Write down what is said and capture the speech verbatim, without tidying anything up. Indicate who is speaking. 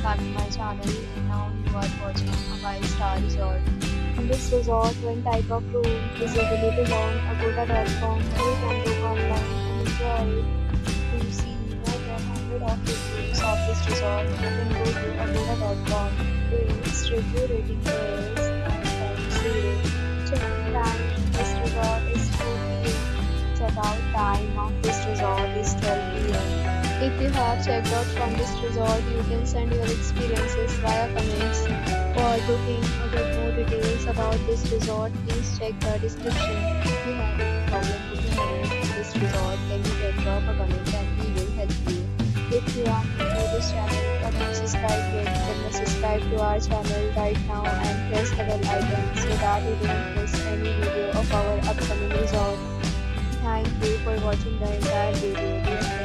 Speaker 1: back to my channel, and now you are watching a five star resort. In this resort, one type of room is available on agoda dot com. You can book online and enjoy it. To see more than one hundred of reviews of this resort, you can go to agoda dot com. Its review rating is nine point zero. Check-in time in this resort is two p m. Check-out time of this resort is twelve p m. If you have checked out from this resort, you can send your experiences via comments. For booking or get more details about this resort, please check the description. If you have any problem booking a room in this resort, then you can drop a comment and we will help you. If you are new to this channel or not subscribed yet, then must subscribe to our channel right now and press the bell icon so that you don't miss any video of our upcoming resort. Thank you for watching the entire video. Dear friends.